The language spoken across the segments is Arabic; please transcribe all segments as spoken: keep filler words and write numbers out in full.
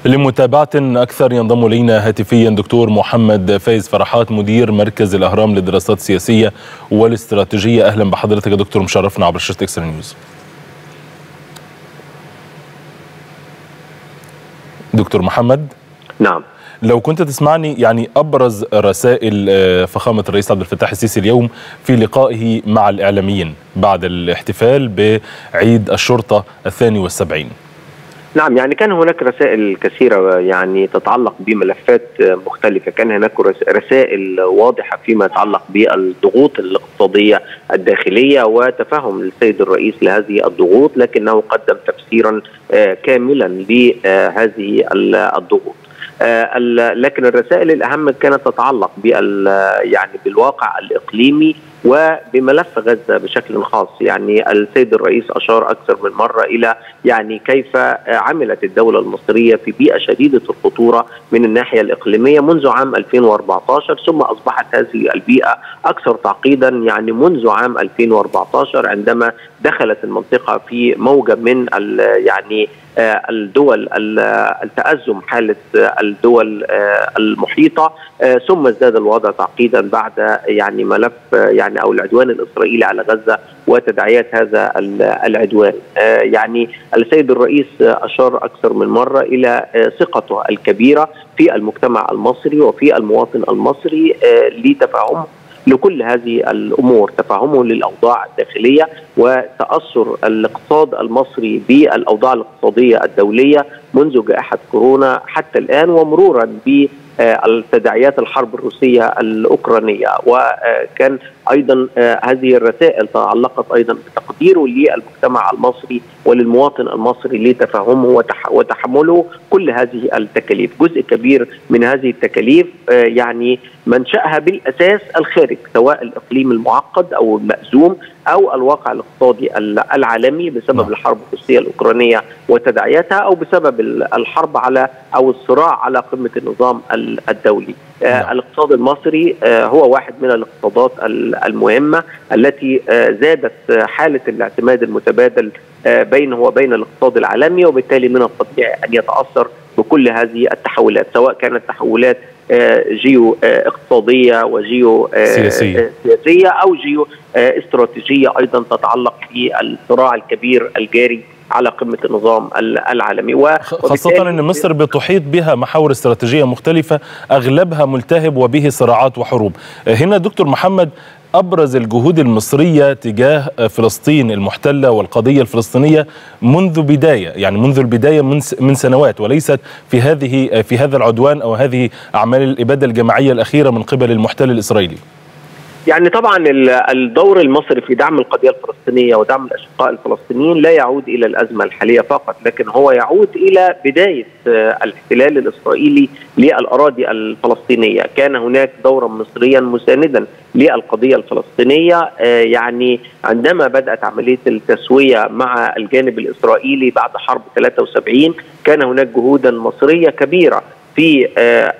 لمتابعة أكثر ينضم إلينا هاتفيا دكتور محمد فايز فرحات مدير مركز الأهرام للدراسات السياسية والاستراتيجية. أهلا بحضرتك يا دكتور، مشرفنا عبر شاشة إكسترا نيوز. دكتور محمد. نعم، لو كنت تسمعني، يعني أبرز رسائل فخامة الرئيس عبد الفتاح السيسي اليوم في لقائه مع الإعلاميين بعد الاحتفال بعيد الشرطة الثاني والسبعين. نعم، يعني كان هناك رسائل كثيرة يعني تتعلق بملفات مختلفة. كان هناك رسائل واضحة فيما يتعلق بالضغوط الاقتصادية الداخلية وتفهم السيد الرئيس لهذه الضغوط، لكنه قدم تفسيرا كاملا لهذه الضغوط. لكن الرسائل الأهم كانت تتعلق بال يعني بالواقع الإقليمي وبملف غزة بشكل خاص. يعني السيد الرئيس أشار أكثر من مرة إلى يعني كيف عملت الدولة المصرية في بيئة شديدة الخطورة من الناحية الإقليمية منذ عام ألفين وأربعة عشر، ثم أصبحت هذه البيئة أكثر تعقيدا يعني منذ عام ألفين وأربعة عشر عندما دخلت المنطقة في موجة من يعني الدول التأزم، حالة الدول المحيطة، ثم ازداد الوضع تعقيدا بعد يعني ملف يعني أو العدوان الإسرائيلي على غزة وتداعيات هذا العدوان. يعني السيد الرئيس أشار أكثر من مرة إلى ثقته الكبيرة في المجتمع المصري وفي المواطن المصري لتفاهمه لكل هذه الأمور، تفاهمه للأوضاع الداخلية وتأثر الاقتصاد المصري بالأوضاع الاقتصادية الدولية منذ جائحة كورونا حتى الآن، ومرورا ب التداعيات الحرب الروسية الأوكرانية. وكان أيضا هذه الرسائل تعلقت أيضا بتقديره للمجتمع المصري وللمواطن المصري لتفهمه وتحمله كل هذه التكاليف. جزء كبير من هذه التكاليف يعني منشأها بالأساس الخارج، سواء الإقليم المعقد أو المأزوم أو الواقع الاقتصادي العالمي بسبب الحرب الروسية الأوكرانية وتداعياتها، أو بسبب الحرب على أو الصراع على قمة النظام الدولي. آه الاقتصاد المصري آه هو واحد من الاقتصادات المهمة التي آه زادت حالة الاعتماد المتبادل آه بينه وبين الاقتصاد العالمي، وبالتالي من الطبيعي أن يتأثر بكل هذه التحولات، سواء كانت تحولات آه جيو آه اقتصادية وجيو آه سياسية. سياسية أو جيو آه استراتيجية أيضا تتعلق بالصراع الكبير الجاري على قمة النظام العالمي. خاصة أن مصر بتحيط بها محاور استراتيجية مختلفة أغلبها ملتهب وبه صراعات وحروب. هنا دكتور محمد، أبرز الجهود المصرية تجاه فلسطين المحتلة والقضية الفلسطينية منذ بداية، يعني منذ البداية من من سنوات، وليست في هذه في هذا العدوان أو هذه أعمال الإبادة الجماعية الأخيرة من قبل المحتل الإسرائيلي. يعني طبعا الدور المصري في دعم القضية الفلسطينية ودعم الأشقاء الفلسطينيين لا يعود إلى الأزمة الحالية فقط، لكن هو يعود إلى بداية الاحتلال الإسرائيلي للأراضي الفلسطينية. كان هناك دورا مصريا مساندا للقضية الفلسطينية. يعني عندما بدأت عملية التسوية مع الجانب الإسرائيلي بعد حرب ثلاثة وسبعين كان هناك جهودا مصرية كبيرة في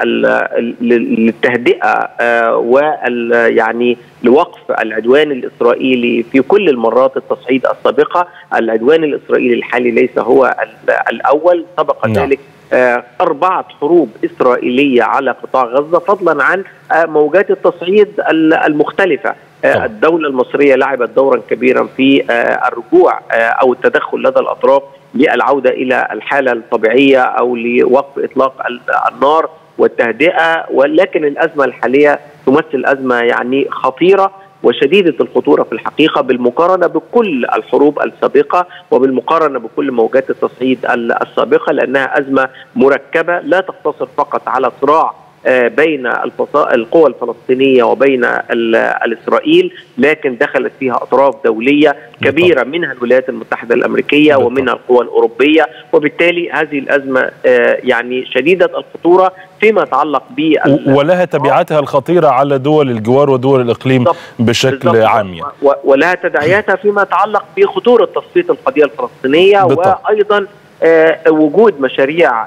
التهدئة وال يعني لوقف العدوان الإسرائيلي في كل المرات التصعيد السابقة. العدوان الإسرائيلي الحالي ليس هو الأول، سبق ذلك أربعة حروب إسرائيلية على قطاع غزة، فضلا عن موجات التصعيد المختلفة. الدولة المصرية لعبت دورا كبيرا في الرجوع أو التدخل لدى الأطراف للعودة إلى الحالة الطبيعية أو لوقف إطلاق النار والتهدئة. ولكن الأزمة الحالية تمثل أزمة يعني خطيرة وشديدة الخطورة في الحقيقة بالمقارنة بكل الحروب السابقة وبالمقارنة بكل موجات التصعيد السابقة، لأنها أزمة مركبة لا تقتصر فقط على صراع بين القوى الفلسطينية وبين الإسرائيل، لكن دخلت فيها أطراف دولية كبيرة منها الولايات المتحدة الأمريكية ومنها القوى الأوروبية. وبالتالي هذه الأزمة يعني شديدة الخطورة فيما يتعلق ب ولها تبعاتها الخطيرة على دول الجوار ودول الإقليم بشكل عام، ولها تداعياتها فيما يتعلق بخطورة تصفية القضية الفلسطينية بالطبع. وأيضا وجود مشاريع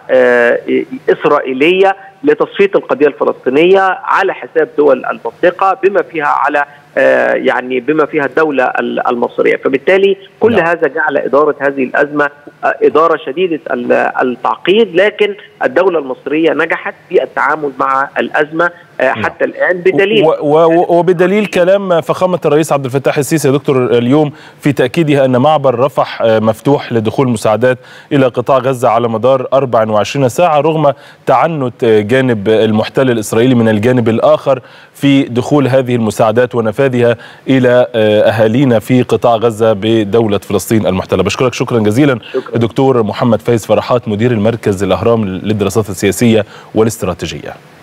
إسرائيلية لتصفية القضية الفلسطينية على حساب دول المنطقة بما فيها على يعني بما فيها الدولة المصرية. فبالتالي كل نعم. هذا جعل إدارة هذه الأزمة إدارة شديدة التعقيد، لكن الدولة المصرية نجحت في التعامل مع الأزمة حتى نعم. الآن بدليل وبدليل كلام فخامة الرئيس عبد الفتاح السيسي يا دكتور اليوم في تأكيده أن معبر رفح مفتوح لدخول مساعدات إلى قطاع غزة على مدار أربع وعشرين ساعة رغم تعنت جانب المحتل الإسرائيلي من الجانب الآخر في دخول هذه المساعدات ونفاذها إلى أهالينا في قطاع غزة بدولة فلسطين المحتلة. بشكرك شكرا جزيلا شكرا. دكتور محمد فايز فرحات مدير المركز الأهرام للدراسات السياسية والاستراتيجية.